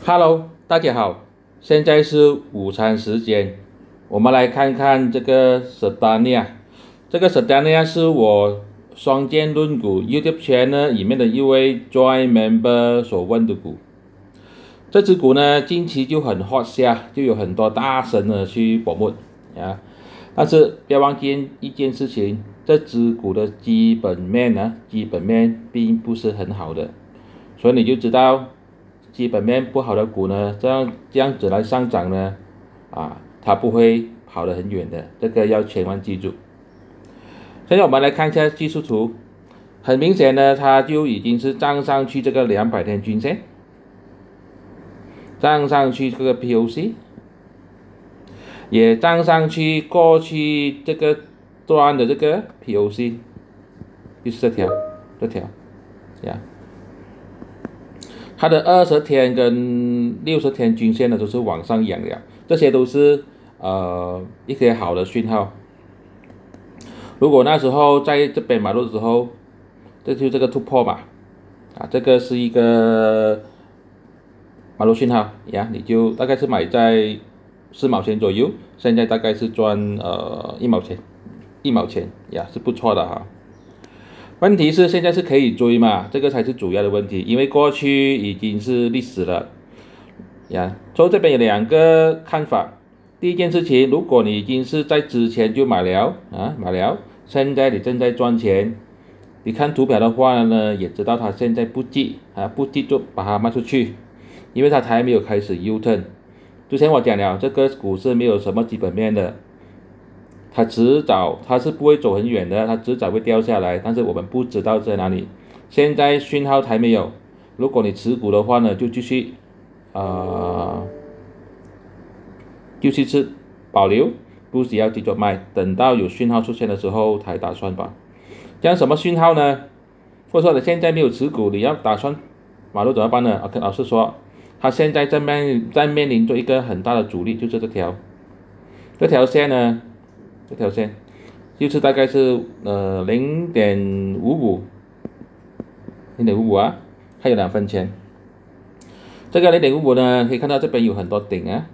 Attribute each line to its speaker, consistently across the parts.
Speaker 1: Hello，大家好，现在是午餐时间，我们来看看这个 Sedania。这个 Sedania 是我双剑论股 YouTube channel 里面的一位 Join Member 所问的股。这只股呢，近期就很 hot 下，就有很多大神呢去博目啊。但是不要忘记一件事情，这只股的基本面并不是很好的，所以你就知道。基本面不好的股呢，这样子来上涨呢，它不会跑得很远的，这个要千万记住。现在我们来看一下技术图，很明显呢，它就已经是站上去这个200天均线，站上去这个 POC， 也站上去过去这个端的这个 POC， 就是这条，这样。它的20天跟60天均线呢都是往上扬了，这些都是一些好的讯号。如果那时候在这边买入之后，这个突破嘛，这个是一个买入讯号呀，你就大概是买在4毛钱左右，现在大概是赚1毛钱呀，是不错的哈。问题是现在是可以追嘛？这个才是主要的问题，因为过去已经是历史了呀。所以这边有2个看法。第一件事情，如果你已经是在之前就买了，现在你正在赚钱，你看图表的话呢，也知道它现在不急就把它卖出去，因为它还没有开始 U-turn。之前我讲了，这个股市没有什么基本面的。它是不会走很远的，它迟早会掉下来，但是我们不知道在哪里。现在讯号还没有，如果你持股的话呢，就继续是保留，不需要急着卖，等到有讯号出现的时候才打算吧。这样什么讯号呢？或者说你现在没有持股，你要打算买入怎么办呢？老实说，它现在在面临着一个很大的阻力，就是这条线呢。这条线就是大概是0.55啊，还有2分钱。这个0.55呢，可以看到这边有很多顶啊，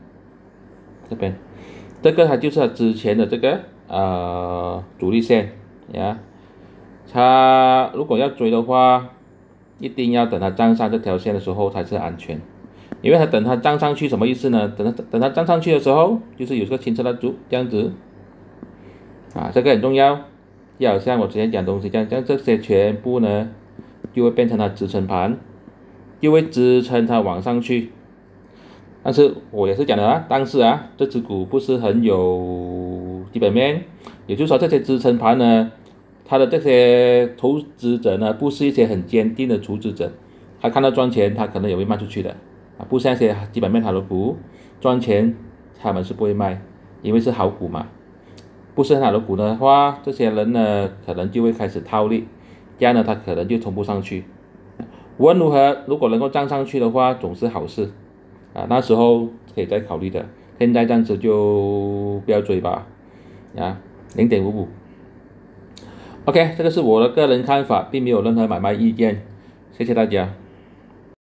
Speaker 1: 这个它就是它之前的这个阻力线呀。它如果要追的话，一定要等它站上这条线的时候才是安全，因为它等它站上去什么意思呢？等它站上去的时候，就是有个青色的柱这样子。这个很重要，就好像我之前讲东西这样这些全部呢就会变成它支撑盘，就会支撑它往上去。但是我也是讲的但是这只股不是很有基本面，也就是说这些支撑盘呢，它的这些投资者呢不是一些很坚定的投资者，他看到赚钱他可能也会卖出去的不像一些基本面好的股赚钱他们是不会卖，因为是好股嘛。不是很好的股的话，这些人呢可能就会开始套利，这样呢他可能就冲不上去。无论如何，如果能够站上去的话，总是好事那时候可以再考虑的。现在暂时就不要追吧0.55。OK， 这个是我的个人看法，并没有任何买卖意见，谢谢大家。